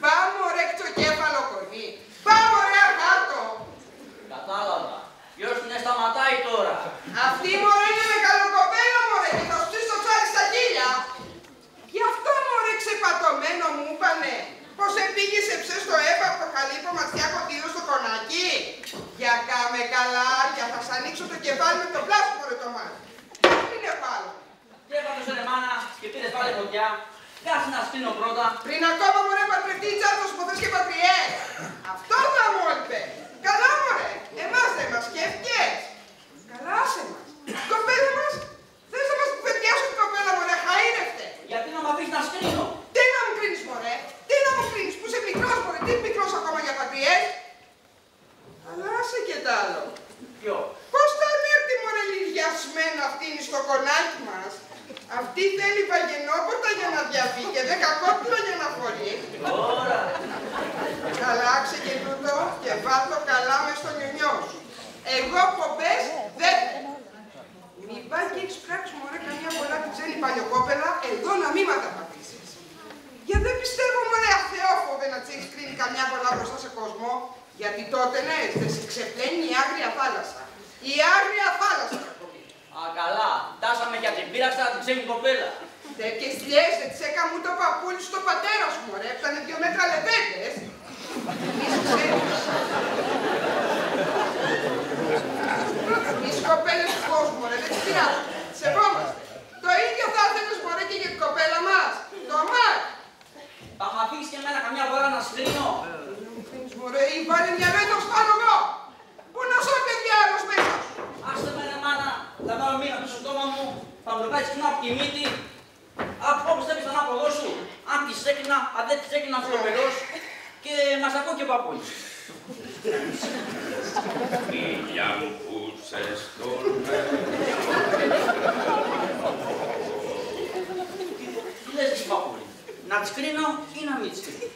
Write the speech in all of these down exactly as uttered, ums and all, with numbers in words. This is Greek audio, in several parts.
Πάμε ρε κτσοκέφαλο κορμί. Πάμε ρε αργάτο. Κατάλαβα. Ποιος την σταματάει τώρα. Αυτή μωρέ είναι μεγαλοκοπέλα μωρέ και θα σου πει στο τσάρι στα χίλια. Γι' αυτό μωρέ ξεπατωμένο μου είπανε. Πως επήγησε ψε στο έπα από το καλύπο ματιά κοντήλο στο κονάκι. Για κάμε καλά και θα σ' ανοίξω το κεφάλι με το πλάσμα μωρέ το μάτι. Τι είναι πάλι. Και έπαθες ρε μάνα και πήρες πάλι φωτιά. Κάτσε να σπίνω πρώτα. Πριν ακόμα μωρέ παντρευτεί τσάρτος που θες και πατριές. Αυτό θα μου έλπε. Καλά μωρέ. Εμάς δεν μας σκέφτηκες. Καλά άσε μας. Κοπέλα μας. Θες να μας κουβεντιάσουν την κοπέλα μωρέ χαΐρευτε. Γιατί να μ' αφήσεις να σκρίνω. Τι να μου κρίνεις μωρέ. Τι να μου κρίνεις που είσαι μικρός μωρέ. Τι μικρός ακόμα για πατριές. Αλλά άσε και τ' άλλο. Ποιο. Πώς θα ανέρθει μωρέ λιδιασμένα αυτή είναι στο κονάκι μας. Αυτή θέλει βαγενόπορτα για να διαβεί και δεκακόπλο για να φορεί. Τώρα. Αλλάξε και τούτο και βάλτο καλά μες στο νιονιό σου. Εγώ πομπές δεν θέλω. Μην πάει και έχεις πράξει μωρέ καμιά πολλά που ξένη παλιοκόπελα, εδώ να μην ματαπατήσεις. Για δεν πιστεύω μωρέ αθεόφοβε να της έχεις κρίνει καμιά πολλά μπροστά σε κόσμο. Γιατί τότε ναι, δεν σε ξεπλένει η άγρια θάλασσα. Η άγρια θάλασσα. Α, καλά. Τάσαμε για την πείραξα την ξένη κοπέλα. Τέτοιες λιές δεν τις έκαμε ούτε ο παππούλης στο πατέρα σου μωρέ, φτάνε δύο μέτρα λεβέντες. Εμείς ξέρεις. Εμείς κοπέλες του κόσμου μωρέ, δεν τις πειράζουμε. Σεβόμαστε. Το ίδιο θα ήθελες μωρέ και για την κοπέλα μας. Το μάτ. Θα μ' αφήσεις και εμένα καμιά φορά να σκρίνω. Μωρέ, ή βάλε μια μέτρα πάνω εγώ. Πού να ζω παιδιά άλλος μέσα σου. Άστε με ρε μάνα, θα βάλω μήνα πίσω στο στόμα μου, θα μου το πάει κοινό από τη μύτη. Από όπως θέλεις τον άποδό σου. Αν της έκρινα, αν δεν της έκρινα αυτοπελώς και μας ακούω και ο παππούλης. Φίλια μου που σε στον Τι λες εσύ παππούλη, να της κρίνω ή να μην της κρίνω.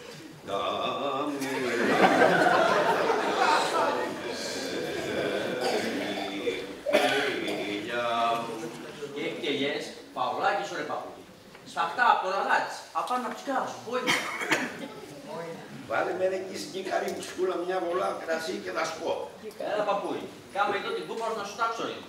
Και εκτελιές, Παουλάκης ρε παππούλη. Σφαχτά από το λαλάτσι, απάνω από τις κράσου, πόημα. Βάλε με ρε εκεί καρύ μου σκούλα μια βολά κρασί και θα σου πω. Έλα παππούλη, κάμε εδώ την κούπα να σου τάξω λίγο.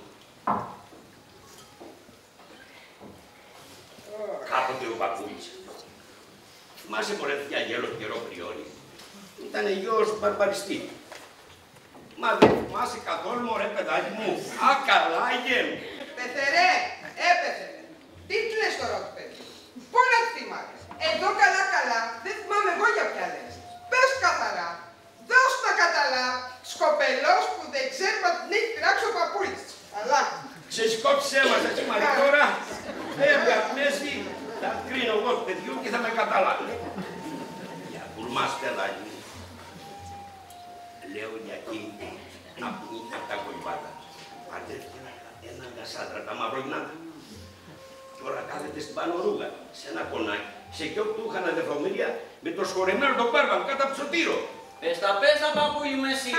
Κάποτε ο παππούλης. Θυμάσαι μωρέ θεία γέλος καιρό πριόρι. Ήτανε γιος του μπαρμπαριστή. Μα δεν θυμάσαι καθόλου μωρέ παιδάκι μου. Α, καλά γέλο. Πεθερέ, έπεθερε. Τι του λες τώρα το παιδί. Πού να τη θυμάται. Εδώ καλά καλά, δεν θυμάμαι εγώ για ποια λες. Πες καθαρά. Δώσ' τα καταλά. Σκοπελός που δεν ξέρει μα την έχει πειράξει ο παππούλης. Αλλά. Ξεσκόψε μας έτσι μαρή τώρα. Βέβαια από μέση θα κρίνω εγώ του παιδιού και θα με καταλάβει. Για κουρμάς παιδάκι μου. Λέω για εκείνη να πνίγει από τα κολυμπάτα. Παντρεύτηκε έναν κασάντρα τα μαυρογνάτα. Και ώρα κάθεται στην πανορούγα, σε ένα κονάκι, σε κοιό του είχαν αδερφομύρια με το σχορεμένο τον μπάρμπαν κάτω από το σωτήρο. Πες τα πες τα παππούλη μου εσύ.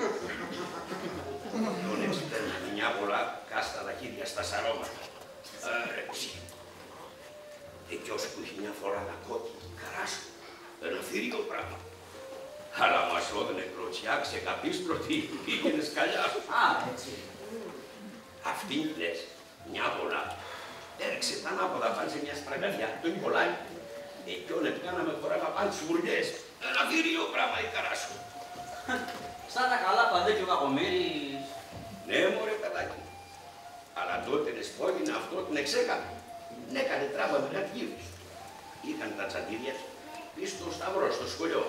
Τον εξυπέρνει μια πολλά κάστα τα χέρια στα σαρώματα. Ρε ψυχή. Εκειός που είχε μια φορά να κόκκι, καράσου, ένα θηρίο πράγμα. Αλλά μας όδαινε κλωτσιά, ξεκαπίστρωτη, πήγαινε σκαλιά. Α, έτσι. Αυτή λες, μια πολλά. Έριξε τα ανάποδα πάνω σε μια σπραγγαδιά, το Νικολάι. Εκειόν επικάναμε φοράγα πάνω στις βουρλιές. Ένα θηρίο πράγμα η καράσου. Σαν τα καλά παντέ και ο Κακομύρης. Ναι, μωρέ παιδάκι. Αλλά τότε δεσπόγινε αυτό την εξέκανε. Την έκανε τράβα με κάτι γύρους. Είχαν τα τσαντίδια πίσω στο σταυρό, στο σχολείο.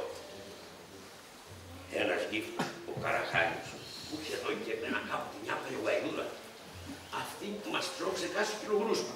Ένας γύφτος, ο Καραχάνης, που είχε εδώ και ένα κάπου μια περιγουαϊδούρα. Αυτή που μας τρώξε κάσου κιλογρούσμα.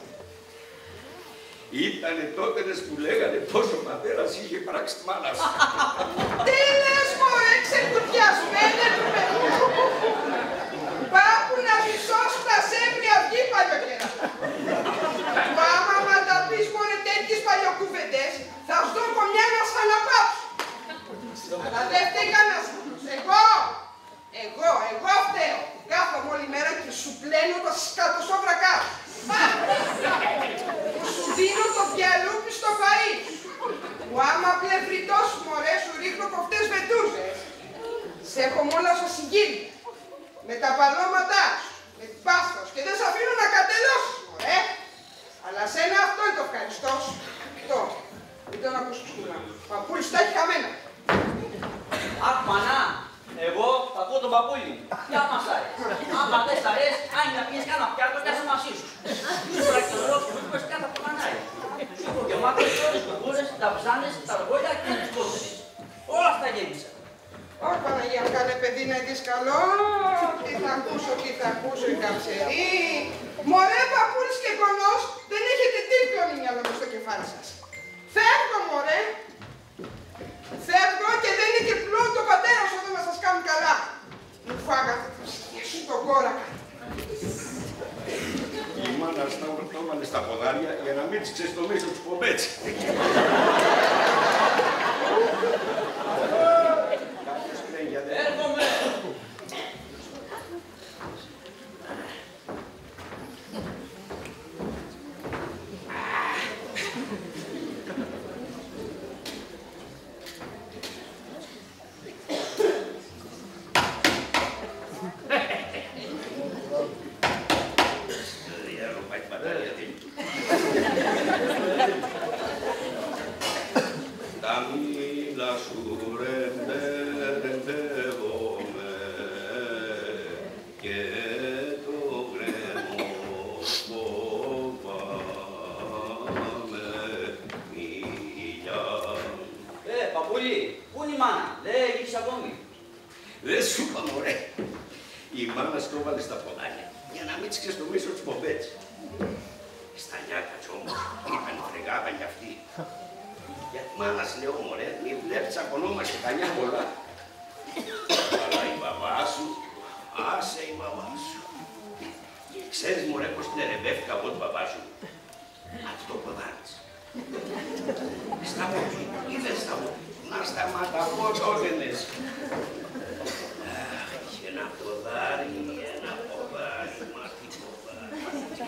Ήτανε τότες που λέγανε πως ο πατέρας είχε πράξει τη μάνα σου. Τι λες μωρέ ξεκουτιασμένε του παιδιού. Πάπου να μισώσουν τα σέμβρια αυγή παλιοκαίρα. Πάμα μα τα πεις μωρέ τέτοιες παλιοκούβεντες, θα σου δω μια να σ' αναπάψω. Αλλά δεν φταίει κανένας. Εγώ, εγώ, εγώ φταίω. Κάθομαι όλη μέρα και σου πλένω τα σκατοσόβρακά. Σου δίνω το πιαλούπι στο φαΐ. που άμα πλευριτός μωρέ σου ρίχνω κοφτές βετούζες. Σε έχω όλα σου συγκίνη. Με τα παλώματά σου, με την πάστα σου και δεν σε αφήνω να κατελώσεις μωρέ. Αλλά σένα αυτό είναι το ευχαριστώ σου. Αυτό. Μην τον ακούς ψηλά. Ο παππούλης τα έχει χαμένα. Αχ, μανά, εγώ θα πω τον παππούλη μου. Τι άμα σ' αρέσει. Άμα δεν σ' αρέσει, αν να πίνεις κάνα πιάτο, πιάσε μαζί σου. Σου πρακτορός που είπες κάτι από το μανάρι. Σου έχω και μάτες, τις κουκούρες, τα ψάνες, τα αργόλια και τις κότσες. Όλα αυτά γέμισα. Ω Παναγία μου, καλέ παιδί να δεις καλό. Τι θα ακούσω, τι θα ακούσω, η καψερή. Μωρέ παππούλης και κονός, δεν έχετε τίποτα μυαλό μες στο κεφάλι σας. Φεύγω μωρέ. Φεύγω και δεν είναι και πλέον το πατέρα σου εδώ να σας κάνουν καλά. Μου φάγατε το σχέσου τον κόρακα. Η μάνα το έβαλε στα ποδάρια για να μην της ξεστομίσει τους πομπέτσι. Έρχομαι! Τα μήλα σου ρεντεύομαι και το γκρεμό φοβάμαι μιλιά. Ε, παππούλη, πού είναι η μάνα, δεν έχεις ακόμη. Δεν σου είπα μωρέ. Η μάνα στο έβαλε στα ποδάρια για να μην της ξεστομίσω τους πομπέτσι. Στα νιάκατς όμως, είπαν φρεγάβαν κι αυτοί. Γιατί μάνας λέω μωρέ, μη βλέπεις τσακωνόμαστε τα νιά πολλά. Αλλά η μπαμπά σου, άσε η μαμά σου. Ξέρεις μωρέ πως την ερεμπεύτηκα από τον μπαμπά σου. Από το ποδάρις. Στα πόδι, είδες τα πόδι. Να σταματά πώς όγενες. Αχ, είχε ένα ποδάρι, ένα ποδάρι, μα τι ποδάρι.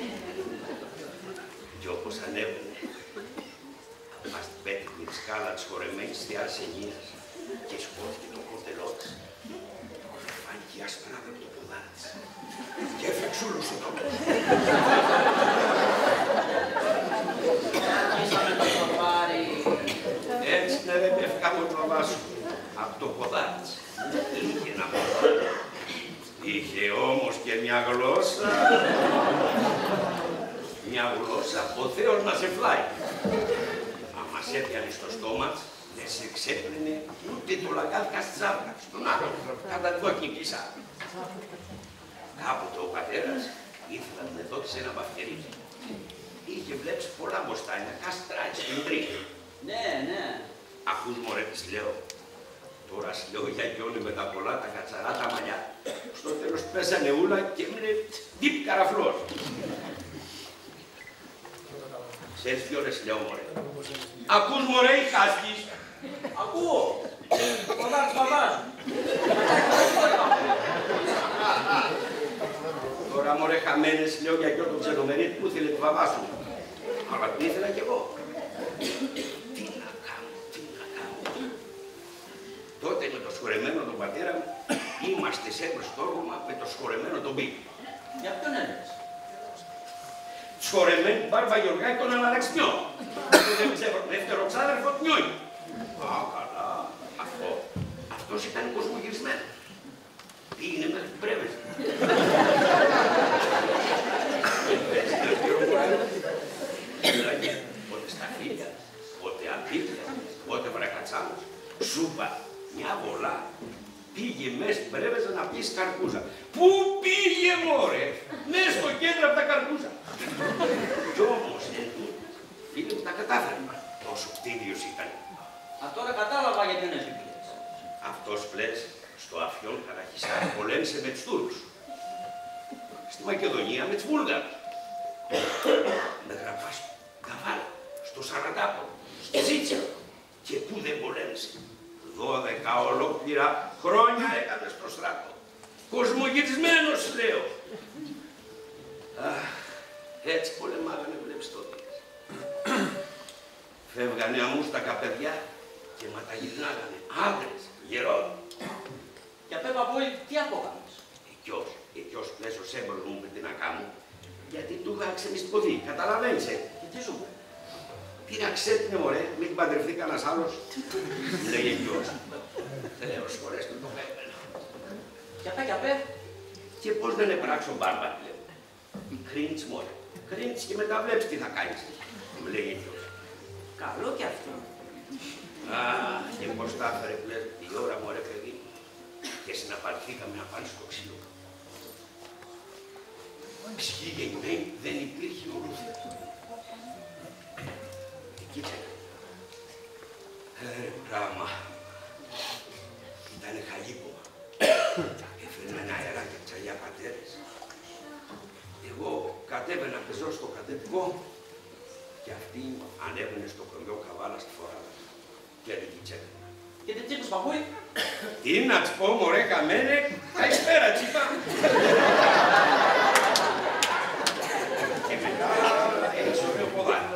Κι όπως ανέβαινε, μας την πέτυχε τη σκάλα της χορεμένης θεάς Ενίας και σκόθηκε το κότελό της. Φάνηκε άσπρα από το ποδάρι της και έφεξούλωσε το μέσο. Ήσαμε το παπάρι. Έτσι την ερεμπεύκα με τον μπαμπά σου, από το ποδάρι της. Δεν είχε ένα ποδάρι. Είχε όμως και μια γλώσσα. Μια γλώσσα από Θεός να σε φλάει. Άμα σε έπιανε στο στόμα της, δεν σε ξέπλαινε ούτε το λαγκάδικα στη ζάβρα, στον άλλο, κατά την κόκκινη κλεισά. Κάποτε ο πατέρας ήθελα να με δώσει ένα μπαφτερίκι. Είχε βλέψει πολλά μποστάνια, κάστρα έτσι στην τρίχη. Ναι, ναι. Ακούς μωρέ της λέω. Τώρα σου λέω για γιόνι με τα πολλά, τα κατσαρά, τα μαλλιά. Στο τέλος πέσανε ούλα και έμεινε τύπ καραφλός. Ξέρεις τι ώρες λέω μωρέ. Ακούς μωρέ ή χάσκεις. Ακούω. Ποδάρις παπάς. Τώρα μωρέ χαμένες λέω για γιο τον ξενομενίτη που ήθελε τη βαβά σου. Αλλά την ήθελα κι εγώ. Τι να κάνω, τι να κάνω. Τότε με το σχορεμένο τον πατέρα μου είμαστε σε μπροστόργωμα με το σχορεμένο τον Μπίκη. Για ποιον έλεγες. Σχορεμένη μπάρβα Γεωργάκη τον Αναλαξιό. Δεν ξέρω, δεύτερο ξάδερφο Νιώη. Α, καλά. Αυτό. Αυτός ήταν κοσμογυρισμένος. Πήγαινε μέχρι την Πρέβεζα. Πότε στα χίλια, πότε αντίπια, πότε βρακατσάνος. Σούπα, μια βολά. Πήγε μέσα στην Πρέβεζα να πιει καρπούζα. Πού πήγε μωρέ, μέσα στο κέντρο από τα καρπούζα. Κι όμως, φίλε μου τα κατάφερε. Τόσο κτίδιος ήταν. Α, τώρα κατάλαβα γιατί δεν έφυγες. Αυτός πλες στο Αφιόν Καραχισάρι πολέμησε με τους Τούρκους. Στη Μακεδονία με τους Βούλγαρους. Με γραφά στο Καβάλα, στο Σαραντάπολο, στο Ζήτσιο. Και πού δεν πολέμησε. Δώδεκα ολόκληρα χρόνια έκανε στο στρατό. Κοσμογυρισμένος λέω. Αχ, έτσι πολεμάγανε βλέπεις τότε. φεύγανε αμούστακα παιδιά και ματαγυρνάγανε άντρες, γερόν. Και απέ παππούλη, τι απόκαμες. Εκειός, εκειός πλέσος έμπρος μου πει τι να κάνω, γιατί του είχα ξεμισπωθεί, καταλαβαίνεις, ε. Και τι σου είπε. Πήρα ξέτεινε μωρέ, μην παντρευτεί κανένας άλλος. Λέγε εκειός. Θεός φορές του το πέπαινα. Και απέ, και απέ. Και πώς δεν επράξω μπάρμπα, λέω. Κρίντς μωρέ, κρίντς και μετά βλέπεις τι θα κάνεις. Μου λέγε εκειός. Καλό κι αυτό. Α, και πώς τα έφερε που λες η ώρα μωρέ παιδί. Και συναπαρθήκαμε απάνω στο ξύλο. Ψυχή γεννημένη δεν υπήρχε ουρούθια. Εκεί τσέκα. Ε, πράγμα. Ήτανε χαλίπομα. Έφερναν αέρα και τσαλιά πατέρες. Εγώ κατέβαινα πεζό στο κατεβικό και αυτή ανέβαινε στο χωριό καβάλα στη φοράδα. Και εκεί τσέκα. Και τι τσίπους παππούλη. Τι να της πω μωρέ καμένε, καλησπέρα τσίπα. Και μετά έχεις ωραίο ποδάκι.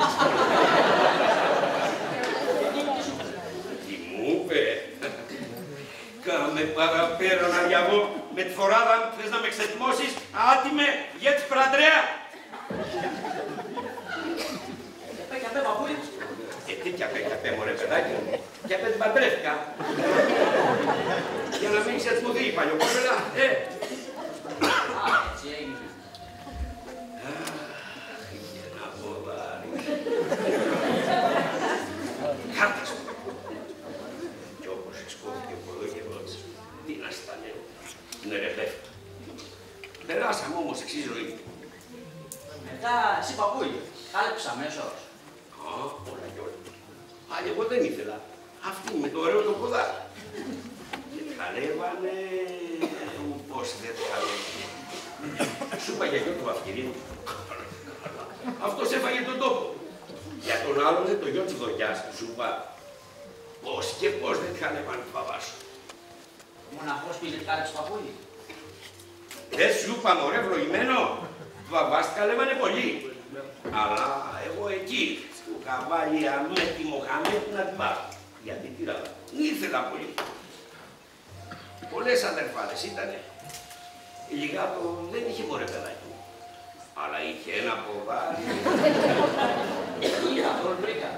Τι μου είπε, κάμε παραπέρα να διαβώ με τη φοράδα μου, θες να με ξετοιμώσεις, άτιμε, για τη σπραντρέα. Και απέ, και απέ παππούλη. Και τι κι απέ, κι απέ μωρέ παιδάκι μου, κι απέ την παντρεύτηκα. Για να μην ξετοιμωθεί η παλιοκοπέλα, ε. Α, έτσι έγινε. Αχ, είχε ένα ποδάρι. Κάρτα σου. Κι όπως σκόθηκε ο ποδόγευος, τι να στανε, είναι ρε πέφτα. Περάσαμε όμως εξής ζωή. Μετά, εσύ παππούλη, κάλεψα αμέσως. Α, όλα κι όλα. Άλλη εγώ δεν ήθελα. Αυτή με το ωραίο το ποδάρι. Και χαλεύανε, πώς δεν χαλεύανε. Σου είπα για γιο του Βαφκυρίνου. Αυτός έφαγε τον τόπο. Για τον άλλον το γιο της Δοκιάς. Σου είπα πώς και πώς δεν χαλεύανε το παπά σου. Μοναχός πήγε δεν κάλεψε παππούλη. Δεν σου είπα μωρέ ευλογημένο. Του παπάς χαλεύανε πολύ. Αλλά εγώ εκεί του είχα βάλει αμέτη Μοχαμέτη να την πάρω. Γιατί τυράδα. Ήθελα πολύ. Πολλές αδερφάδες ήτανε. Η Λιγάτο δεν είχε μωρέ παιδάκι. Αλλά είχε ένα ποδάρι. Είδα, τον βρήκα.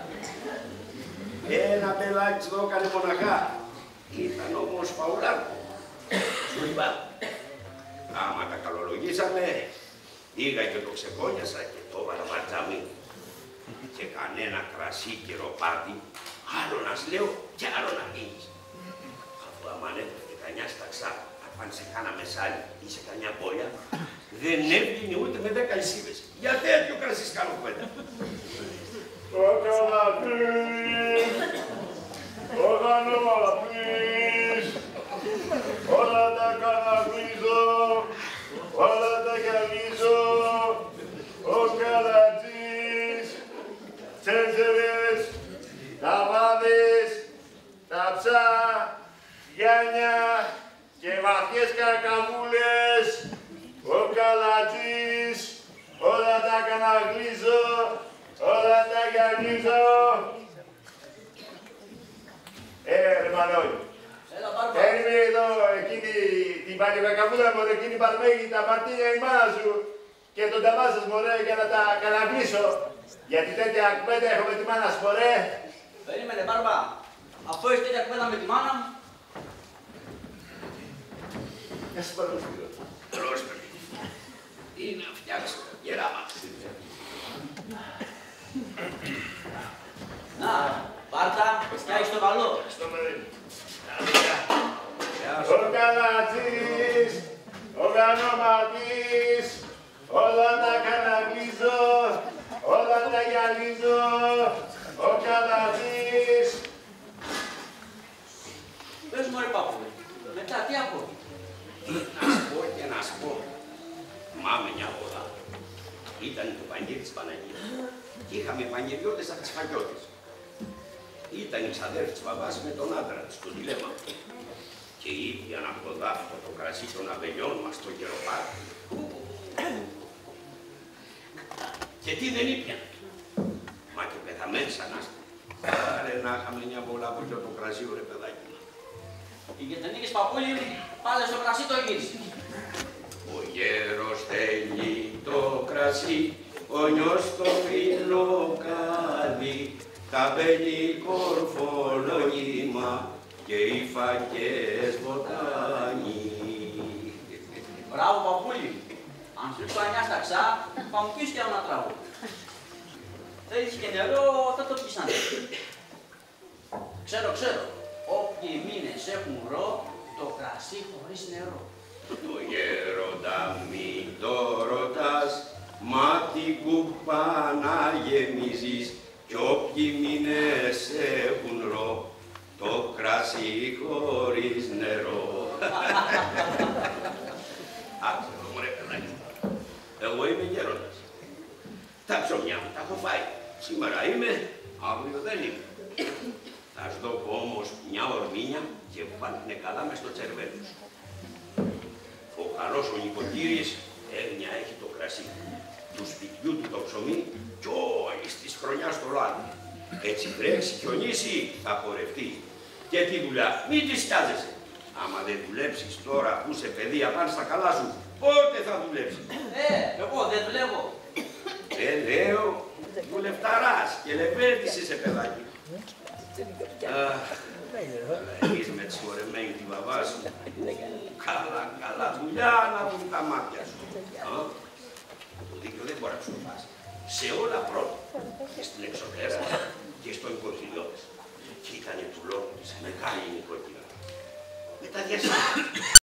Ένα παιδάκι το έκανε μοναχά. Ήταν όμως φαουλάρκο. Σου είπα. Άμα τα καλολογήσαμε, πήγα και το ξεκόνιασα και το έβαλα ματζαμί. Και κανένα κρασί και ροπάτι, άλλο να σ' λέω και άλλο να πίνεις. Αφού άμα ανέφερε κανιά σταξά, αν σε κάνα μεσάλι ή σε κανιά πόλια, δεν έβγαινε ούτε με δέκα λυσίδες. Για τέτοιο κρασί κάνω κουβέντα. Ο καλαθής, ο γανομαθής, όλα τα καναγλίζω, όλα τα γυαλίζω, ο καλατζής, τσέζερες, ταβάδες, τα ψά, γιάνια και βαθιές καρκαβούλες, ο καλατζής, όλα τα καναγλίζω, όλα τα γυαλίζω. Ε, ρε Μανώλη. Έλα, Μπάρμπα. Έρχομαι εδώ εκείνη την παλιοκακαβούλα μου, εκείνη η παρμέγη, τα μαρτίνια η μάνα σου και τον ταμά σας μωρέ για να τα καναγλίσω. Γιατί τέτοια κουβέντα έχω με τη μάνα σου μωρέ. Περίμενε, Μπάρμπα. Αφού έχεις τέτοια κουβέντα με τη μάνα μου. Γεια σου παρακολουθώ. Τρως παιδί. Τι να φτιάξω, γεράμα. Να, πάρτα, φτιάξεις το καλό. Στο παιδί. Γεια Ο σου. καλατζής, ο γανομαθής, όλα τα καναγλίζω, όλα τα γυαλίζω, ο καλατζής. Πες μου ρε παππούλη, μετά τι ακούει. Να σου πω και να σου πω. Θυμάμαι μια ποδά. Ήταν το πανηγύρι της Παναγίας. Και είχαμε πανηγυριώτες από τις φαγιώτες. Ήταν η ξαδέρφη της μπαμπάς με τον άντρα της, τον τηλέμα. Και ήπιαν από το δάφτο το κρασί των αβελιών μας στο γεροπάτι. Και τι δεν ήπιαν. Μα και πεθαμένοι χαμένης ανάστη. Άρε να είχαμε μια πολλά από το κρασί, ρε παιδάκι. Οι γετενίκες παππούλοι πάλι στο κρασί το γύρισε. Ο γέρος θέλει το κρασί, ο νιός το φιλοκάλι, τα μπέλη κορφολογήμα και οι φακές βοτάνι. Μπράβο παππούλοι. Αν σου πανιά στα ξά, θα μου πεις και ένα τραγούδι. Θέλεις και νερό, θα το πεις αν θέλεις. Ξέρω, ξέρω. Όποιοι μήνες έχουν ρο, το κρασί χωρίς νερό. Το γέροντα μη το ρωτάς, μα την κούπα να γεμίζεις κι όποιοι μήνες έχουν ρο, το κρασί χωρίς νερό. Άκουσα το μωρέ παιδάκι. Εγώ είμαι γέροντας. Τα ψωμιά μου τα έχω φάει. Σήμερα είμαι, αύριο δεν είμαι. Θα σου δω όμως μια ορμήνια και βάλουνε καλά μες στο τσερβέλο σου. Ο καλός ο νοικοκύρης έγνοια έχει το κρασί. Του σπιτιού του το ψωμί κι όλης της χρονιάς το λάδι. Έτσι βρέξει, χιονίσει, θα χορευτεί. Και τη δουλειά, μην τη σκιάζεσαι. Άμα δεν δουλέψεις τώρα που είσαι παιδί απάνω στα καλά σου, πότε θα δουλέψεις? Ε, εγώ δεν δουλεύω. Ε, λέω, δουλευταράς και λεβέντης είσαι παιδάκι. Αχ, εμείς με τη συγχωρεμένη τη βαβά σου, καλά, καλά δουλειά να δουν τα μάτια σου. Το δίκιο δεν μπορεί να σου φάσει. Σε όλα πρώτα, και στην εξωτέρα και στο οικοκυριώδες. Και ήτανε του λόγου της μεγάλη νοικοκυρά. Μετά διασύνη.